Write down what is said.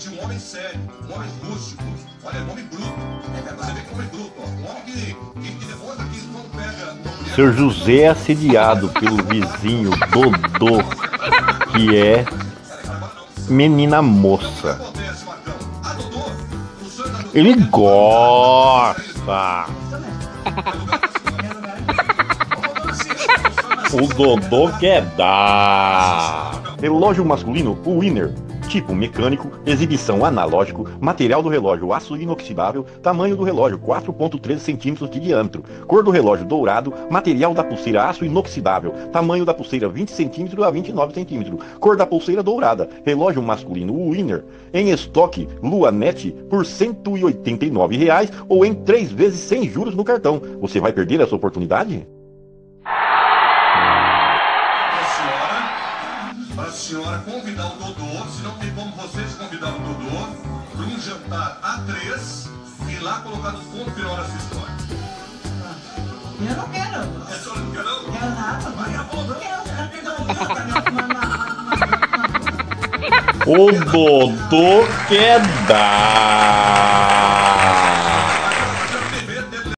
de um homem sério, um homem rústico, olha, um homem bruto. Você vê que é um homem bruto, ó. Um homem que depois aqui, quando pega uma mulher... Seu José é assediado pelo vizinho Dodô, que é menina moça. Ele gosta. O Dodô quer dar. Relógio masculino, o Winner. Tipo mecânico, exibição analógico, material do relógio aço inoxidável, tamanho do relógio 4,13 centímetros de diâmetro, cor do relógio dourado, material da pulseira aço inoxidável, tamanho da pulseira 20 centímetros a 29 centímetros, cor da pulseira dourada, relógio masculino, o Winner, em estoque Luanet por R$ 189 ou em 3 vezes sem juros no cartão. Você vai perder essa oportunidade? Para a senhora convidar o Dodô, se não tem como vocês convidar o Dodô, para um jantar A3 e lá colocar no fundo final dessa história. Eu não quero. A senhora não quer não? Quero nada. Vai a boca. O Dodô quer dar.